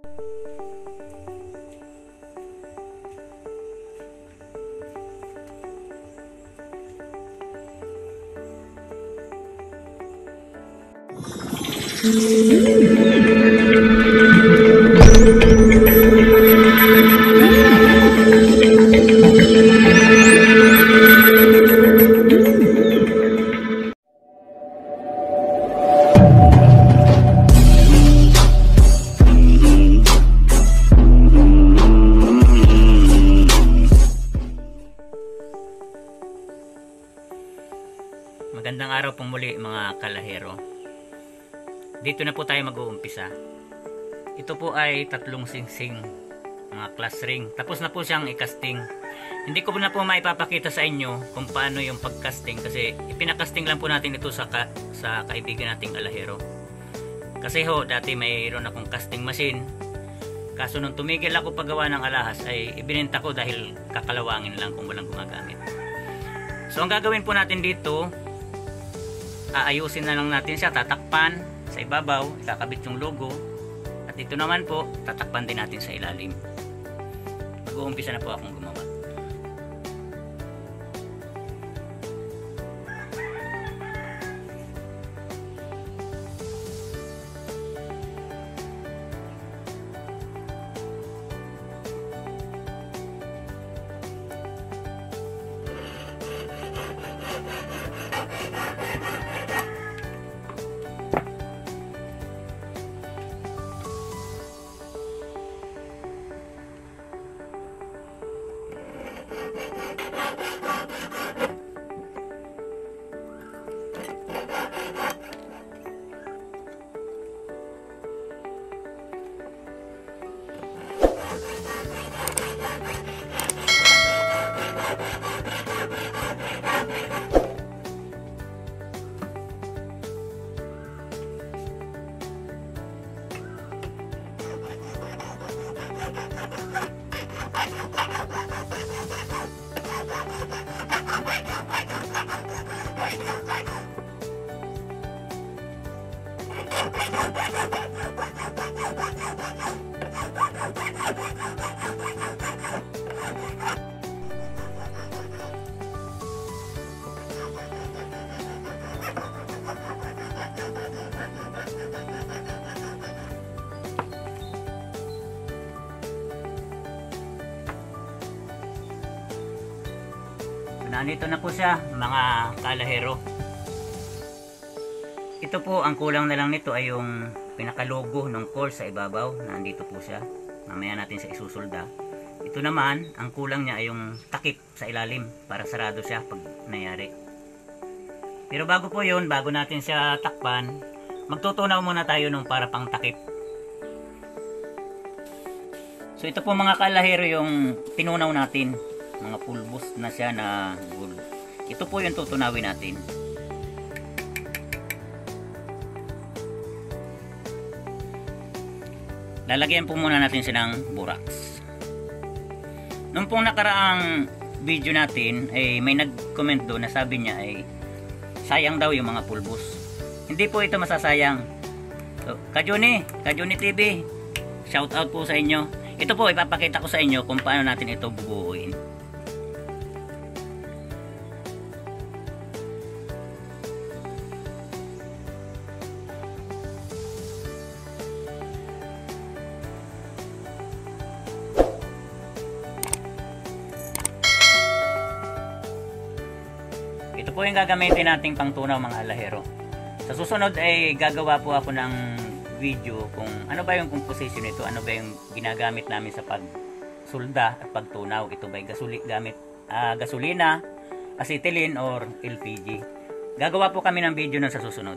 Magandang araw po muli mga kalahero. Dito na po tayo mag-uumpisa. Ito po ay 3 singsing, mga classring. Tapos na po siyang i-casting. Hindi ko na po maipapakita sa inyo kung paano yung pag-casting kasi ipinakasting lang po natin ito sa kaibigan nating alahero. Kasi ho, dati mayroon akong casting machine. Kaso nung tumigil ako paggawa ng alahas ay ibinenta ko dahil kakalawangin lang kung walang gumagamit. So ang gagawin po natin dito, aayusin na lang natin siya, tatakpan sa ibabaw, ikakabit yung logo, at ito naman po tatakpan din natin sa ilalim. Mag-uumpisa na po akong gumawa. Nandito na po siya mga kalahero. Ito po ang kulang na lang nito ay yung pinakalogo ng course sa ibabaw. Nandito po siya. Mamaya natin siya isusulda. Ito naman ang kulang niya ay yung takip sa ilalim para sarado siya pag nangyari. Pero bago po yun, bago natin siya takpan, magtutunaw muna tayo nung para pang takip. So ito po mga kalahero yung tinunaw natin. Mga pulbos na siya na gold. Ito po yung tutunawin natin. Lalagyan po muna natin siya ng borax. Nung pong nakaraang video natin ay may nag-comment doon na sabi niya ay sayang daw yung mga pulbos. Hindi po ito masasayang. So, Kajuni TV, shout out po sa inyo. Ito po ipapakita ko sa inyo kung paano natin ito bubuuin. Ito po yung gagamitin nating pangtunaw mga alahero. Sa susunod ay gagawa po ako ng video kung ano ba yung composition nito, ano ba yung ginagamit namin sa pagsulda at pagtunaw. Ito ba gamit gasolina, acetylene or LPG. Gagawa po kami ng video na sa susunod.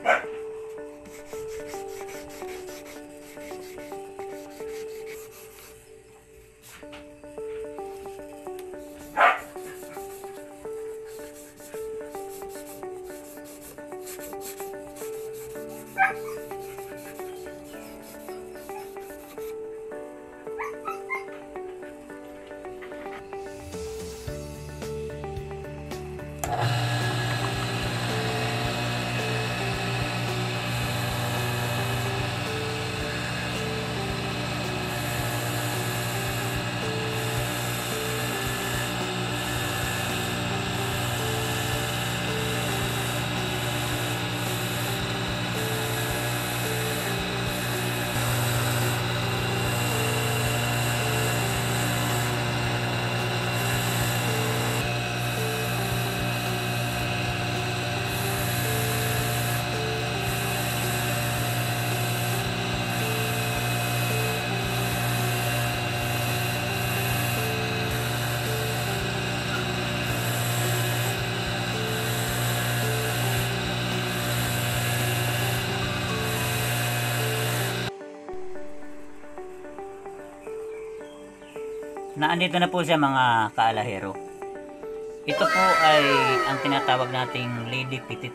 Naandito na po siya mga kaalahero. Ito po ay ang tinatawag nating Lady Petite.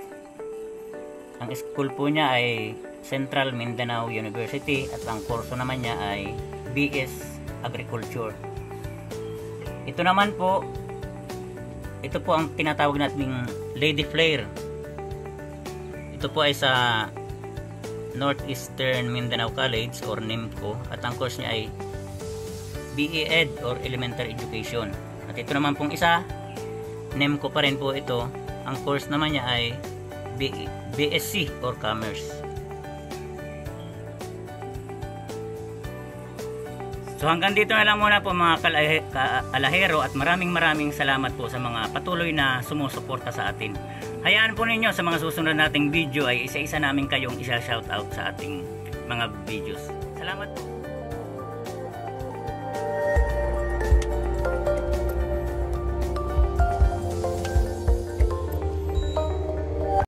Ang school po niya ay Central Mindanao University at ang kurso naman niya ay BS Agriculture. Ito naman po, ito po ang tinatawag nating Lady Flair. Ito po ay sa Northeastern Mindanao College or NIMCO at ang course niya ay BE Ed or Elementary Education. At ito naman pong isa, NEMCO pa rin po ito. Ang course naman niya ay BSc or Commerce. So hanggang dito na lang muna po mga kaalahero at maraming salamat po sa mga patuloy na sumusuporta sa atin. Hayaan po ninyo sa mga susunod nating video ay isa-isa namin kayong isa-shoutout sa ating mga videos. Salamat po.